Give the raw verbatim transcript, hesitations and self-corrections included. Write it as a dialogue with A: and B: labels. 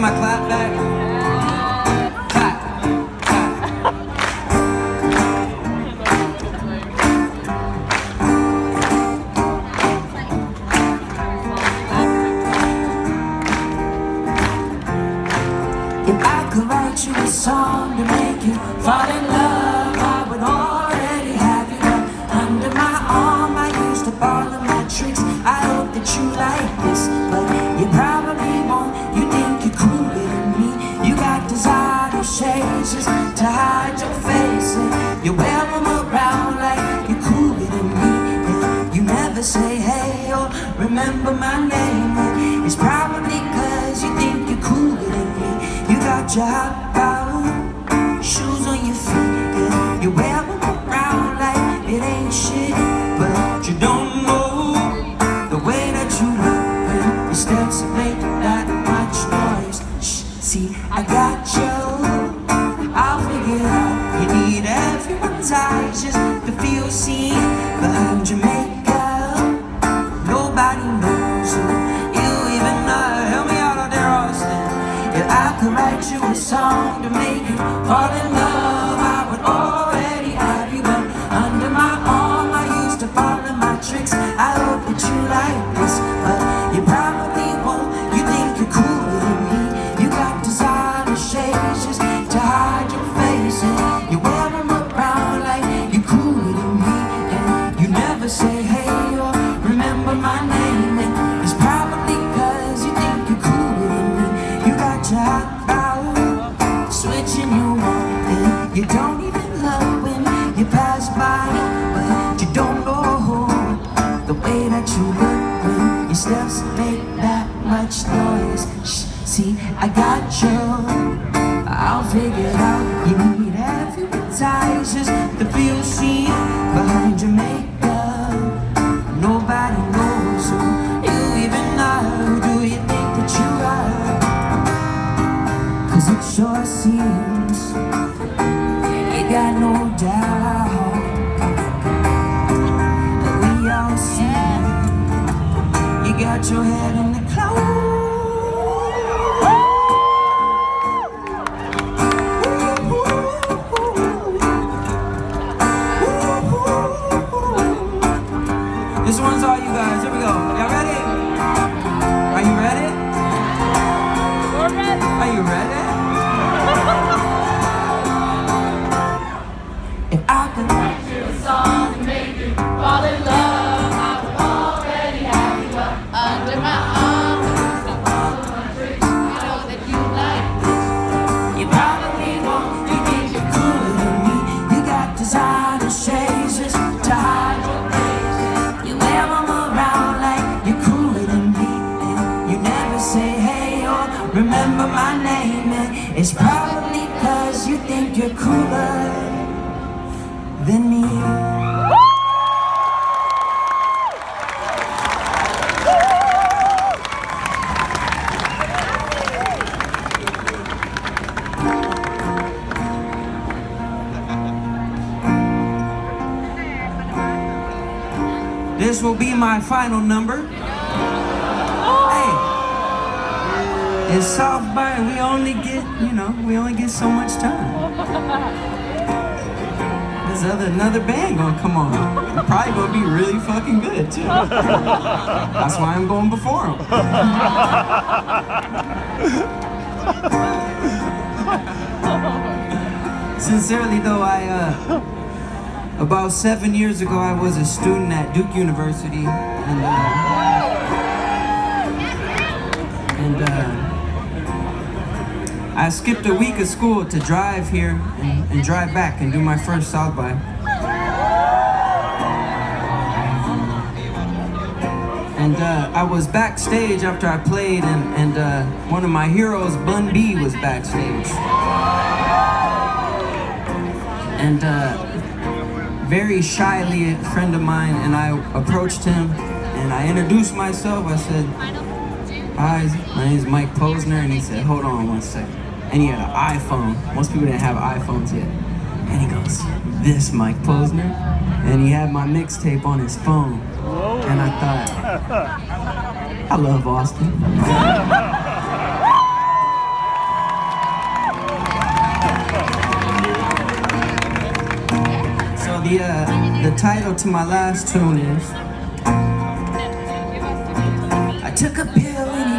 A: my clap back? Clap, clap. If I could write you a song to make you fall in love, I would already have you up under my arm. I used up all of my tricks. I hope that you like this, but you probably won't. You think you're cooler than me. You got designer shades just to hide your face, and you wear them around like you're cooler than me. And you never say hey or remember my name, and it's probably cause you think you're cooler than me. You got your hot out shoes on your feet, yeah. You wear them around like it ain't shit, but you don't know the way that you look when your steps make that much noise. Shh, see, I got you, I'll figure it out. You need everyone's eyes just to feel seen behind your makeup. Nobody knows who you even are. Help me out out there, Austin. If I could write you a song to make you fall in love, I would already have you up under my arm. I used to follow my tricks. I hope that you like this, but you probably won't. You think you're cooler than me. You got designer shades just to hide your face, and you wear them around like you're cooler than me. And you never say hey or remember my name, and it's probably cause you think you're cooler than me. You got your hot out, switching you on, and you don't even love when you pass by, but you don't know the way that you look when your steps make that much noise. Shh, see, I got you, I'll figure it out. You need everyone's eyes just to feel seen behind your makeup. Nobody knows who you even are. Who do you think that you are? Cause it sure seems you got no doubt. We all see you got your head in the clouds. This one's all you guys. Here we go. Y'all ready? Are you ready? We're ready. Are you ready? If I could write you a song to make you fall in love, I would already have you up under my arm. All of my tricks, I know that you like this. You probably won't. You think you're cooler than me. You got designer shades just to hide your face. You wear them around like you're cooler than me, and you never say hey or remember my name, and it's probably cause you think you're cooler than me. This will be my final number. Hey, it's South by, we only get, you know, we only get so much time. There's other, another band gonna come on. They're probably gonna be really fucking good too. That's why I'm going before them. Sincerely though, I, uh, about seven years ago, I was a student at Duke University, and uh, and uh, I skipped a week of school to drive here and, and drive back and do my first South by. And uh, I was backstage after I played, and, and uh, one of my heroes, Bun B, was backstage. And uh, very shyly, a friend of mine and I approached him, and I introduced myself. I said, "Hi, my name is Mike Posner," and he said, "Hold on one second." And he had an iPhone. Most people didn't have iPhones yet. And he goes, "This Mike Posner?" And he had my mixtape on his phone. And I thought, I love Austin.
B: The, uh, the title to my last tune is
A: I took a pill and